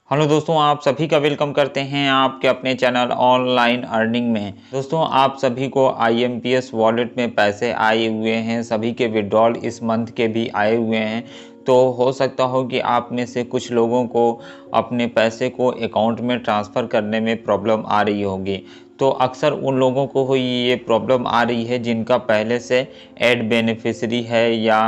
Hello दोस्तों, आप सभी का वेलकम करते हैं आपके अपने चैनल ऑनलाइन अर्निंग में। दोस्तों, आप सभी को IMPS वॉलेट में पैसे आए हुए हैं, सभी के विड्रॉल इस मंथ के भी आए हुए हैं। तो हो सकता हो कि आप में से कुछ लोगों को अपने पैसे को अकाउंट में ट्रांसफ़र करने में प्रॉब्लम आ रही होगी। तो अक्सर उन लोगों को ये प्रॉब्लम आ रही है जिनका पहले से ऐड बेनिफिशियरी है या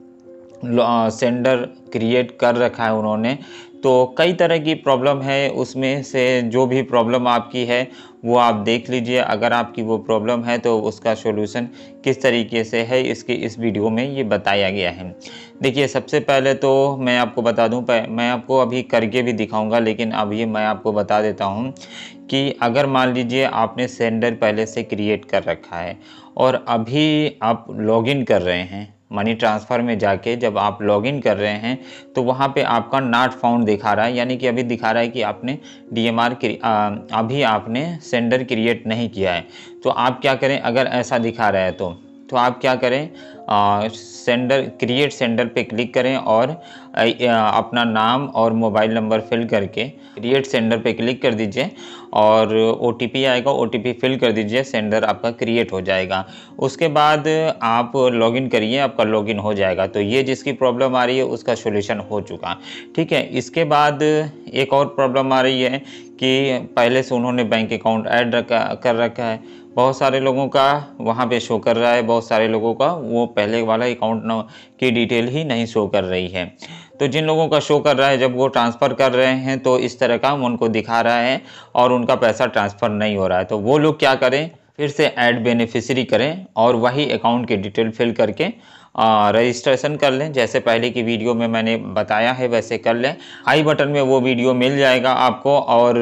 सेंडर क्रिएट कर रखा है उन्होंने। तो कई तरह की प्रॉब्लम है, उसमें से जो भी प्रॉब्लम आपकी है वो आप देख लीजिए। अगर आपकी वो प्रॉब्लम है तो उसका सॉल्यूशन किस तरीके से है इसके इस वीडियो में ये बताया गया है। देखिए, सबसे पहले तो मैं आपको बता दूं, मैं आपको अभी करके भी दिखाऊंगा, लेकिन अभी मैं आपको बता देता हूं कि अगर मान लीजिए आपने सेंडर पहले से क्रिएट कर रखा है और अभी आप लॉगिन कर रहे हैं मनी ट्रांसफ़र में जाके, जब आप लॉगिन कर रहे हैं तो वहाँ पे आपका नॉट फाउंड दिखा रहा है, यानी कि अभी दिखा रहा है कि आपने DMR अभी आपने सेंडर क्रिएट नहीं किया है। तो आप क्या करें, अगर ऐसा दिखा रहा है तो आप क्या करें, सेंडर क्रिएट सेंडर पे क्लिक करें और अपना नाम और मोबाइल नंबर फिल करके क्रिएट सेंडर पे क्लिक कर दीजिए और OTP आएगा, OTP फिल कर दीजिए, सेंडर आपका क्रिएट हो जाएगा। उसके बाद आप लॉगिन करिए, आपका लॉगिन हो जाएगा। तो ये जिसकी प्रॉब्लम आ रही है उसका सॉल्यूशन हो चुका, ठीक है। इसके बाद एक और प्रॉब्लम आ रही है कि पहले से उन्होंने बैंक अकाउंट ऐड कर रखा है। बहुत सारे लोगों का वहाँ पे शो कर रहा है, बहुत सारे लोगों का वो पहले वाला अकाउंट की डिटेल ही नहीं शो कर रही है। तो जिन लोगों का शो कर रहा है, जब वो ट्रांसफ़र कर रहे हैं तो इस तरह का उनको दिखा रहा है और उनका पैसा ट्रांसफ़र नहीं हो रहा है। तो वो लोग क्या करें, फिर से ऐड बेनिफिशियरी करें और वही अकाउंट की डिटेल फिल करके रजिस्ट्रेशन कर लें। जैसे पहले की वीडियो में मैंने बताया है वैसे कर लें। आई बटन में वो वीडियो मिल जाएगा आपको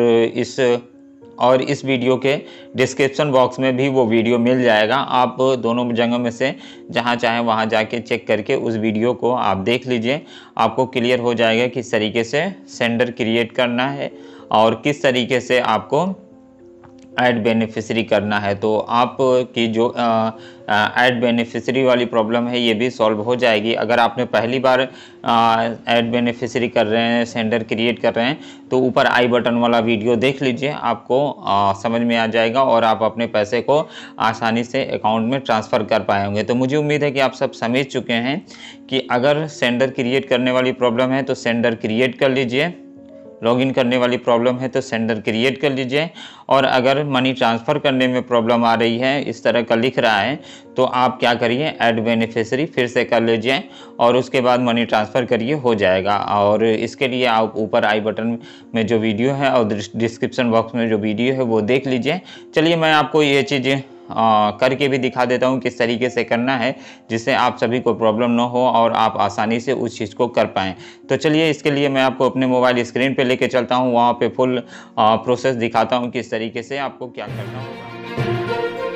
और इस वीडियो के डिस्क्रिप्शन बॉक्स में भी वो वीडियो मिल जाएगा। आप दोनों जगह में से जहाँ चाहें वहाँ जाके चेक करके उस वीडियो को आप देख लीजिए। आपको क्लियर हो जाएगा किस तरीके से सेंडर क्रिएट करना है और किस तरीके से आपको ऐड बेनिफिशियरी करना है। तो आप की जो ऐड बेनिफिशियरी वाली प्रॉब्लम है ये भी सॉल्व हो जाएगी। अगर आपने पहली बार ऐड बेनिफिशियरी कर रहे हैं, सेंडर क्रिएट कर रहे हैं, तो ऊपर आई बटन वाला वीडियो देख लीजिए, आपको समझ में आ जाएगा और आप अपने पैसे को आसानी से अकाउंट में ट्रांसफ़र कर पाएंगे। तो मुझे उम्मीद है कि आप सब समझ चुके हैं कि अगर सेंडर क्रिएट करने वाली प्रॉब्लम है तो सेंडर क्रिएट कर लीजिए, लॉगिन करने वाली प्रॉब्लम है तो सेंडर क्रिएट कर लीजिए, और अगर मनी ट्रांसफ़र करने में प्रॉब्लम आ रही है, इस तरह का लिख रहा है, तो आप क्या करिए, ऐड बेनिफिशियरी फिर से कर लीजिए और उसके बाद मनी ट्रांसफ़र करिए, हो जाएगा। और इसके लिए आप ऊपर आई बटन में जो वीडियो है और डिस्क्रिप्शन बॉक्स में जो वीडियो है वो देख लीजिए। चलिए, मैं आपको ये चीज़ें करके भी दिखा देता हूँ किस तरीके से करना है, जिससे आप सभी को प्रॉब्लम ना हो और आप आसानी से उस चीज़ को कर पाएँ। तो चलिए, इसके लिए मैं आपको अपने मोबाइल स्क्रीन पे लेके चलता हूँ, वहाँ पे फुल प्रोसेस दिखाता हूँ किस तरीके से आपको क्या करना होगा।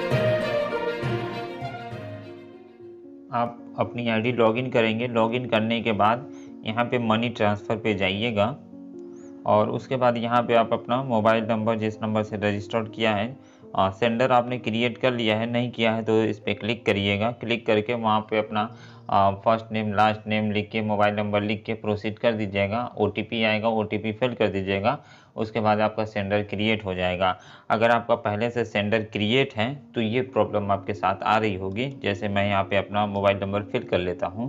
आप अपनी आईडी लॉगिन करेंगे, लॉगिन करने के बाद यहाँ पे मनी ट्रांसफ़र पे जाइएगा और उसके बाद यहाँ पे आप अपना मोबाइल नंबर जिस नंबर से रजिस्टर्ड किया है, सेंडर आपने क्रिएट कर लिया है, नहीं किया है तो इस पर क्लिक करिएगा। क्लिक करके वहाँ पे अपना फर्स्ट नेम लास्ट नेम लिख के, मोबाइल नंबर लिख के प्रोसीड कर दीजिएगा। OTP आएगा, OTP फिल कर दीजिएगा। उसके बाद आपका सेंडर क्रिएट हो जाएगा। अगर आपका पहले से सेंडर क्रिएट है तो ये प्रॉब्लम आपके साथ आ रही होगी। जैसे मैं यहाँ पे अपना मोबाइल नंबर फिल कर लेता हूँ,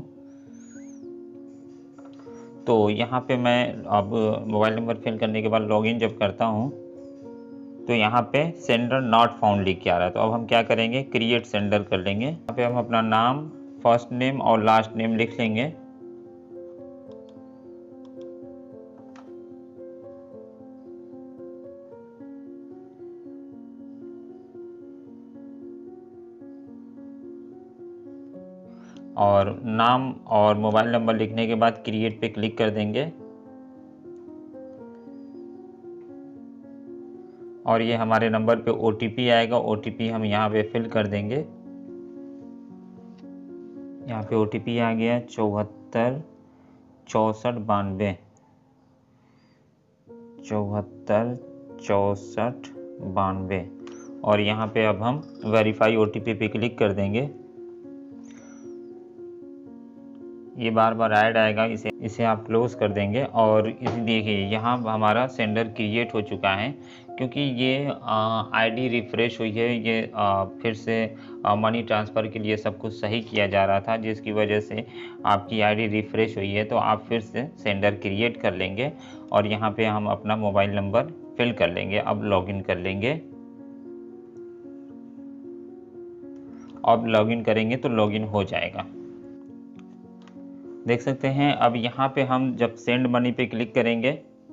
तो यहाँ पे मैं अब मोबाइल नंबर फिल करने के बाद लॉगिन जब करता हूँ तो यहाँ पे सेंडर नॉट फाउंड लिख के आ रहा है। तो अब हम क्या करेंगे, क्रिएट सेंडर कर लेंगे। यहाँ पे हम अपना नाम, फर्स्ट नेम और लास्ट नेम लिख लेंगे और नाम और मोबाइल नंबर लिखने के बाद क्रिएट पे क्लिक कर देंगे और ये हमारे नंबर पे OTP आएगा। OTP हम यहाँ पे फिल कर देंगे। यहाँ पे OTP आ गया 74 64 92 74 64 92 और यहाँ पे अब हम वेरीफाई OTP पे क्लिक कर देंगे ये बार बार ऐड आएगा, इसे आप क्लोज कर देंगे। और इस देखिए यहाँ हमारा सेंडर क्रिएट हो चुका है, क्योंकि ये आईडी रिफ़्रेश हुई है। ये फिर से मनी ट्रांसफ़र के लिए सब कुछ सही किया जा रहा था, जिसकी वजह से आपकी आईडी रिफ़्रेश हुई है। तो आप फिर से सेंडर क्रिएट कर लेंगे और यहाँ पे हम अपना मोबाइल नंबर फिल कर लेंगे। अब लॉगिन कर लेंगे। अब लॉगिन करेंगे तो लॉगिन हो जाएगा, देख सकते हैं। अब यहाँ पे हम जब सेंड मनी पे क्लिक करेंगे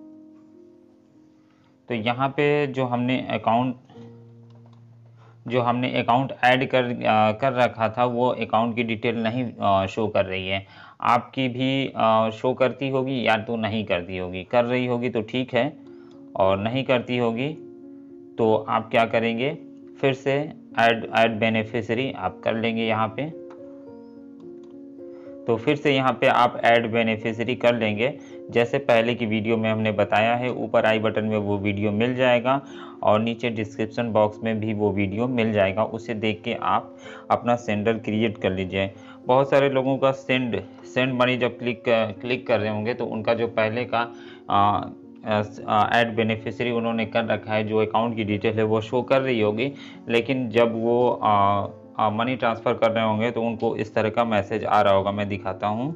तो यहाँ पे जो हमने अकाउंट ऐड कर रखा था, वो अकाउंट की डिटेल नहीं शो कर रही है। आपकी भी शो करती होगी या तो नहीं करती होगी। कर रही होगी तो ठीक है, और नहीं करती होगी तो आप क्या करेंगे, फिर से ऐड बेनिफिशियरी आप कर लेंगे यहाँ पे। तो फिर से यहाँ पे आप ऐड बेनिफिशियरी कर लेंगे, जैसे पहले की वीडियो में हमने बताया है। ऊपर आई बटन में वो वीडियो मिल जाएगा और नीचे डिस्क्रिप्शन बॉक्स में भी वो वीडियो मिल जाएगा। उसे देख के आप अपना सेंडर क्रिएट कर लीजिए। बहुत सारे लोगों का सेंड मनी जब क्लिक कर रहे होंगे तो उनका जो पहले का ऐड बेनिफिशियरी उन्होंने कर रखा है, जो अकाउंट की डिटेल है वो शो कर रही होगी, लेकिन जब वो मनी ट्रांसफ़र कर रहे होंगे तो उनको इस तरह का मैसेज आ रहा होगा। मैं दिखाता हूँ।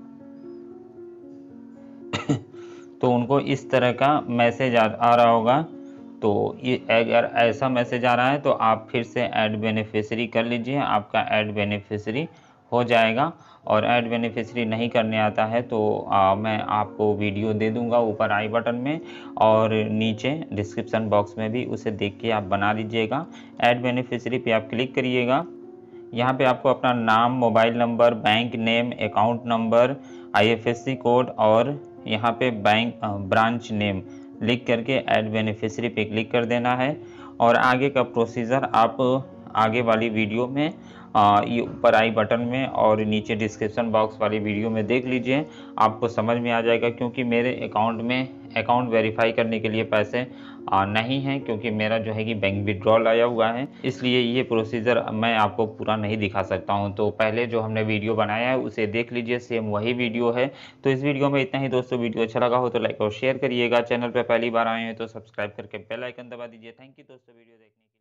तो उनको इस तरह का मैसेज आ रहा होगा। तो ये अगर ऐसा मैसेज आ रहा है तो आप फिर से ऐड बेनिफिशियरी कर लीजिए, आपका ऐड बेनिफिशियरी हो जाएगा। और ऐड बेनिफिशियरी नहीं करने आता है तो मैं आपको वीडियो दे दूंगा ऊपर आई बटन में और नीचे डिस्क्रिप्शन बॉक्स में भी, उसे देख के आप बना लीजिएगा। ऐड बेनिफिशियरी पे आप क्लिक करिएगा। यहाँ पे आपको अपना नाम, mobile number, bank name, account number, IFSC code और यहाँ पे ब्रांच नेम लिख करके ऐड बेनिफिशियरी पे क्लिक कर देना है। और आगे का प्रोसीजर आप आगे वाली वीडियो में ये ऊपर आई बटन में और नीचे डिस्क्रिप्शन बॉक्स वाली वीडियो में देख लीजिए, आपको समझ में आ जाएगा। क्योंकि मेरे अकाउंट वेरीफाई करने के लिए पैसे नहीं हैं, क्योंकि मेरा जो है कि बैंक विड्रॉल आया हुआ है, इसलिए ये प्रोसीजर मैं आपको पूरा नहीं दिखा सकता हूं। तो पहले जो हमने वीडियो बनाया है उसे देख लीजिए, सेम वही वीडियो है। तो इस वीडियो में इतना ही दोस्तों। वीडियो अच्छा लगा हो तो लाइक और शेयर करिएगा। चैनल पर पहली बार आए हैं तो सब्सक्राइब करके बेल आइकन दबा दीजिए। थैंक यू दोस्तों वीडियो देखने के लिए।